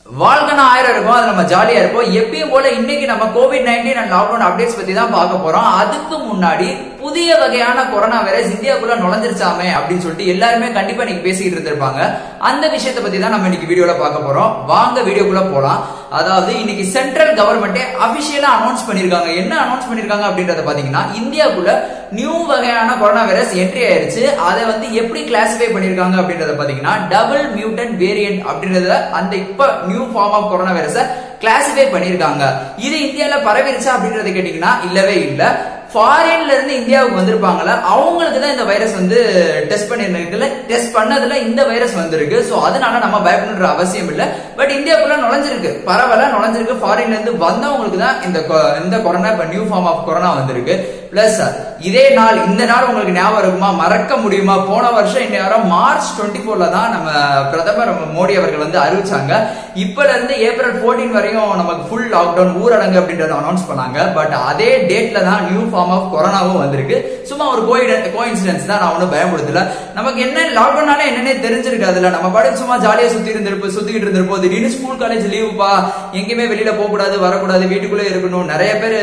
வாழ்க்கை ஆயிரம் இருக்கும், அது நம்ம ஜாலியா இருப்போம். எப்பயும் போல இன்னைக்கு நம்ம COVID-19 அண்ட் லாக்டவுன் அப்டேட்ஸ் பத்தி தான் பார்க்க போறோம். அதுக்கு முன்னாடி புதிய வகையான கொரோனா வைரஸ் இந்தியாக்குள்ள நுழைஞ்சிருச்சாமே அப்படின்னு சொல்லிட்டு எல்லாருமே கண்டிப்பா இன்னைக்கு பேசிட்டு இருந்திருப்பாங்க. அந்த விஷயத்தை பத்தி தான் நம்ம இன்னைக்கு வீடியோல பார்க்க போறோம். வாங்க வீடியோக்குள்ள போலாம். அதாவது இன்னைக்கு சென்ட்ரல் கவர்மெண்டே அபிஷியலா அனௌன்ஸ் பண்ணிருக்காங்க. என்ன அனௌன்ஸ் பண்ணிருக்காங்க அப்படின்றத பாத்தீங்கன்னா, இந்தியாக்குள்ள நியூ வகையான கொரோனா வைரஸ் என்ட்ரி ஆயிருச்சு. அதை எப்படி கிளாசிஃபை பண்ணிருக்காங்க அப்படின்றத பாத்தீங்கன்னா, டபுள் மியூட்டன்ட் வேரியன்ட் அப்படின்றத அந்த இப்ப நியூ ஃபார்ம் ஆஃப் கொரோனா வைரஸை கிளாசிஃபை பண்ணிருக்காங்க. இது இந்தியால பரவிருச்சா அப்படின்றத கேட்டீங்கன்னா இல்லவே இல்ல. ஃபாரின்ல இருந்து இந்தியாவுக்கு வந்திருப்பாங்கல்ல, அவங்களுக்கு தான் இந்த வைரஸ் டெஸ்ட் பண்ணிருக்குல்ல, டெஸ்ட் பண்ணதுல இந்த வைரஸ் வந்திருக்கு. சோ அதனால நம்ம பயப்படணுன்ற அவசியம் இல்ல. பட் இந்தியாக்குள்ள நுழைஞ்சிருக்கு, பரவாயில்ல நுழைஞ்சிருக்கு. ஃபாரின்ல இருந்து வந்தவங்களுக்கு தான் இந்த கொரோனா இப்ப நியூ ஃபார்ம் ஆஃப் கொரோனா வந்திருக்கு. பிளஸ் இதே நாள், இந்த நாள் உங்களுக்கு ஞாபகம் இருக்குமா, மறக்க முடியுமா? போன வருஷம் இந்நேரம் மார்ச் 24 தான் நம்ம பிரதமர் மோடி அவர்கள் அறிவிச்சாங்க. இப்பல இருந்து ஏப்ரல் 14 வரையும் நமக்கு ஃபுல் லாக்டவுன், ஊரடங்கு அப்படின்றத அனௌன்ஸ் பண்ணாங்க. பட் அதே டேட்ல தான் நியூ ஃபார்ம் ஆஃப் கொரோனாவும் வந்திருக்கு. சும்மா ஒரு கோஇன்சிடென்ஸ் தான், நான் ஒன்னும் பயப்படுத்தல. நமக்கு என்ன லாக்டவுனால என்னன்னே தெரிஞ்சிருக்காதுல்ல. நம்ம பாட்டு சும்மா ஜாலியா சுத்திக்கிட்டு இருந்திருப்போம். திடீர்னு ஸ்கூல் காலேஜ் லீவுப்பா, எங்கேயுமே வெளியில போக கூடாது, வரக்கூடாது, வீட்டுக்குள்ளே இருக்கணும். நிறைய பேர்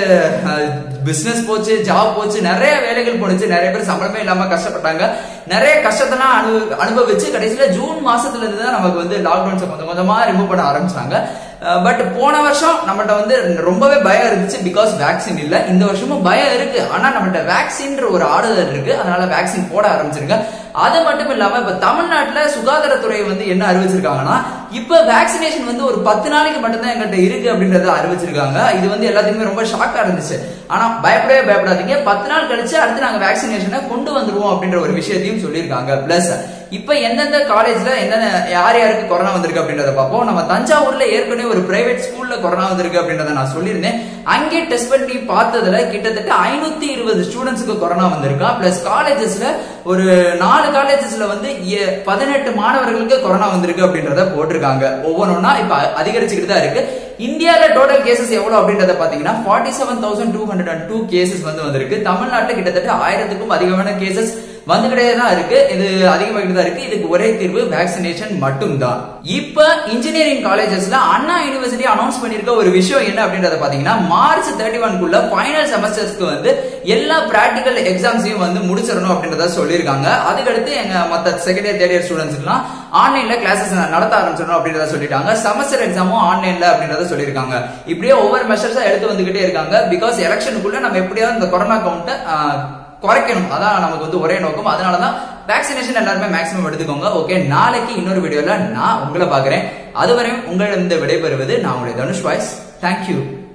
பிசினஸ் போச்சு, ஜாப் போச்சு, நிறைய வேலைகள் போனுச்சு. நிறைய பேர் சம்பளமே இல்லாம கஷ்டப்பட்டாங்க. நிறைய கஷ்டத்தெல்லாம் அனுபவிச்சு கடைசியில ஜூன் மாசத்துல இருந்து தான் நமக்கு லாக்டவுன்ஸ் கொஞ்சம் கொஞ்சமா ரிமூவ் பண்ண ஆரம்பிச்சாங்க. பட் போன வருஷம் நம்மகிட்ட ரொம்பவே பயம் இருந்துச்சு, பிகாஸ் வேக்சின் இல்ல. இந்த வருஷமும் பயம் இருக்கு, ஆனா நம்மகிட்ட வேக்சின் ஒரு ஆர்டர் இருக்கு. அதனால வேக்சின் போட ஆரம்பிச்சிருங்க. அது மட்டும் இல்லாம இப்ப தமிழ்நாட்டுல சுகாதாரத்துறை என்ன அறிவிச்சிருக்காங்கன்னா, இப்ப வேக்சினேஷன் ஒரு 10 நாளைக்கு மட்டும்தான் எங்கிட்ட இருக்கு அப்படின்றத அறிவிச்சிருக்காங்க. இது எல்லாத்துக்குமே ரொம்ப ஷாக்கா இருந்துச்சு. ஆனா பயப்படாதீங்க, 10 நாள் கழிச்சு அடுத்து நாங்க வேக்சினேஷனை கொண்டு வந்துருவோம் அப்படின்ற ஒரு விஷயத்தையும் சொல்லியிருக்காங்க. பிளஸ் இப்ப எந்தெந்த காலேஜ்ல என்னென்ன யார் யாருக்கு கொரோனா வந்திருக்கு அப்படின்றத பார்ப்போம். நம்ம தஞ்சாவூர்ல ஏற்கனவே ஒரு பிரைவேட் ஸ்கூல்ல கொரோனா வந்திருக்கு அப்படின்றத நான் சொல்லியிருந்தேன். அங்கே டெஸ்ட் பண்ணி பார்த்ததுல கிட்டத்தட்ட 520 ஸ்டூடெண்ட்ஸ்க்கு கொரோனா வந்திருக்கா. பிளஸ் காலேஜஸ்ல ஒரு 4 காலேஜஸ்ல 18 மாணவர்களுக்கு கொரோனா வந்திருக்கு அப்படின்றத போட்டிருக்காங்க. ஒவ்வொன்றா இப்ப அதிகரிச்சுக்கிட்டு தான் இருக்கு. இந்தியால டோட்டல் கேசஸ் எவ்வளவு அப்படின்றத பாத்தீங்கன்னா 47,202 கேசஸ் வந்திருக்கு. தமிழ்நாட்டுல கிட்டத்தட்ட 1000க்கும் அதிகமான கேசஸ் வந்துகிட்டே தான் இருக்கு. இது அதிகமாகிட்டு தான் இருக்கு. இதுக்கு ஒரே தீர்வு வேக்சினேஷன் மட்டும் தான். இப்ப இன்ஜினியரிங் காலேஜஸ்ல அண்ணா யூனிவர்சிட்டி அனௌன்ஸ் பண்ணிருக்க ஒரு விஷயம் என்ன அப்படின்றத பாத்தீங்கன்னா, மார்ச் 31க்குள்ள ஃபைனல் செமஸ்டர்ஸ்க்கு எல்லா பிராக்டிகல் எக்ஸாம்ஸையும் முடிச்சிடணும் அப்படின்றத சொல்லியிருக்காங்க. அதுக்கடுத்து எங்க மத்த செகண்ட் இயர் தேர்ட் இயர் ஸ்டூடெண்ட்ஸ்க்குலாம் ஆன்லைன்ல கிளாஸஸ் நடத்த ஆரம்பிச்சிடணும் அப்படின்றத சொல்லிட்டாங்க. செமஸ்டர் எக்ஸாமும் ஆன்லைன்ல அப்படின்றத சொல்லியிருக்காங்க. இப்படியே ஒவ்வொரு மெஷர்ஸா எடுத்து வந்துகிட்டே இருக்காங்க. பிகாஸ் எலெக்ஷனுக்குள்ள நம்ம எப்படியாவது இந்த கொரோனா கவுண்ட குறைக்கணும், அதான் நமக்கு ஒரே நோக்கம். அதனாலதான் வேக்சினேஷன் எல்லாருமே மேக்ஸிமம் எடுத்துக்கோங்க. ஓகே, நாளைக்கு இன்னொரு வீடியோல நான் உங்களை பாக்குறேன். அதுவரையும் உங்களிடம் விடைபெறுவது நான் உங்களுடைய தனுஷ் வாய்ஸ். தேங்க்யூ.